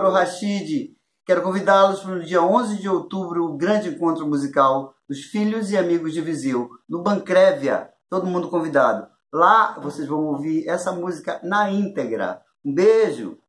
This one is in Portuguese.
Álvaro Rachid. Quero convidá-los para o dia 11 de outubro, o grande encontro musical dos Filhos e Amigos de Viseu, no Bancrévia. Todo mundo convidado. Lá vocês vão ouvir essa música na íntegra. Um beijo!